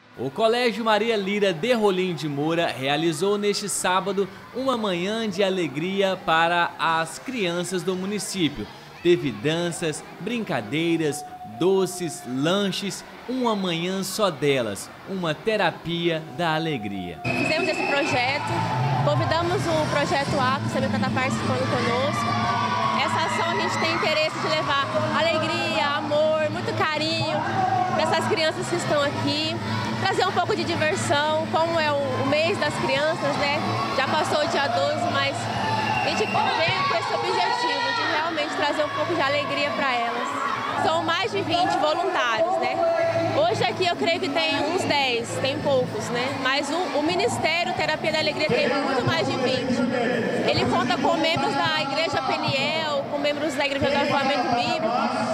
O Colégio Maria Lira de Rolim de Moura realizou neste sábado uma manhã de alegria para as crianças do município. Teve danças, brincadeiras, doces, lanches, uma manhã só delas, uma terapia da alegria. Fizemos esse projeto, convidamos o Projeto A, que também está participando conosco. Essa ação a gente tem interesse de levar alegria, amor, muito carinho para essas crianças que estão aqui, trazer um pouco de diversão, como é o mês das crianças, né? Já passou o dia 12, mas a gente vem com esse objetivo de realmente trazer um pouco de alegria para elas. São mais de 20 voluntários, né? Hoje aqui eu creio que tem uns 10, tem poucos, né? Mas o Ministério Terapia da Alegria tem muito mais de 20. Ele conta com membros da Igreja Peniel, com membros da Igreja do Avivamento Bíblico.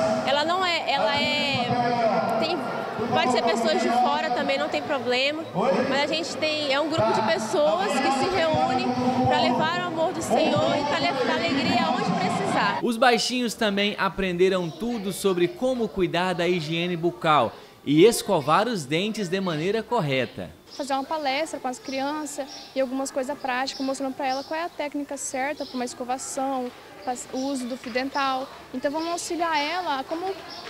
Pode ser pessoas de fora também, não tem problema, mas a gente é um grupo de pessoas que se reúnem para levar o amor do Senhor e para levar a alegria aonde precisar. Os baixinhos também aprenderam tudo sobre como cuidar da higiene bucal e escovar os dentes de maneira correta. Fazer uma palestra com as crianças e algumas coisas práticas, mostrando para ela qual é a técnica certa para uma escovação, o uso do fio dental. Então vamos auxiliar ela a como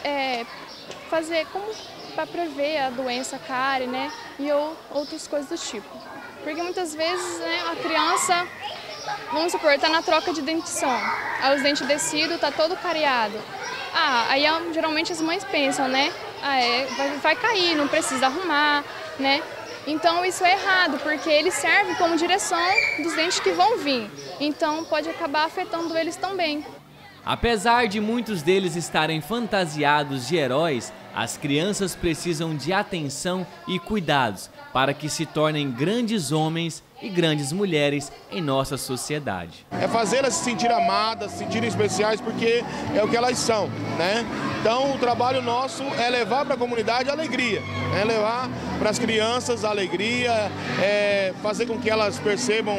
fazer, para prever a doença cárie, né, e outras coisas do tipo. Porque muitas vezes, né, a criança, vamos supor, está na troca de dentição, aí os dentes descidos, está todo cariado. Aí geralmente as mães pensam, né, vai cair, não precisa arrumar, né. Então isso é errado, porque ele serve como direção dos dentes que vão vir. Então pode acabar afetando eles também. Apesar de muitos deles estarem fantasiados de heróis, as crianças precisam de atenção e cuidados para que se tornem grandes homens e grandes mulheres em nossa sociedade. É fazê-las se sentir amadas, se sentirem especiais, porque é o que elas são, né? Então o trabalho nosso é levar para a comunidade a alegria, é levar para as crianças a alegria, fazer com que elas percebam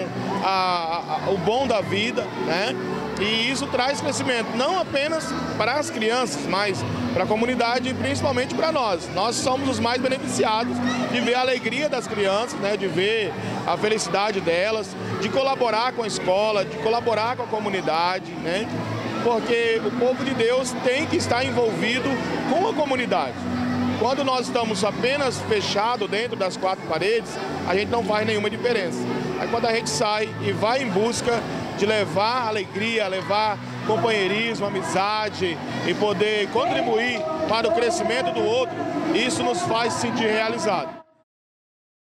o bom da vida, né? E isso traz crescimento, não apenas para as crianças, mas para a comunidade e principalmente para nós. Nós somos os mais beneficiados de ver a alegria das crianças, né? De ver a felicidade delas, de colaborar com a escola, de colaborar com a comunidade, né? Porque o povo de Deus tem que estar envolvido com a comunidade. Quando nós estamos apenas fechados dentro das quatro paredes, a gente não faz nenhuma diferença. Aí quando a gente sai e vai em busca de levar alegria, levar companheirismo, amizade e poder contribuir para o crescimento do outro, isso nos faz se sentir realizados.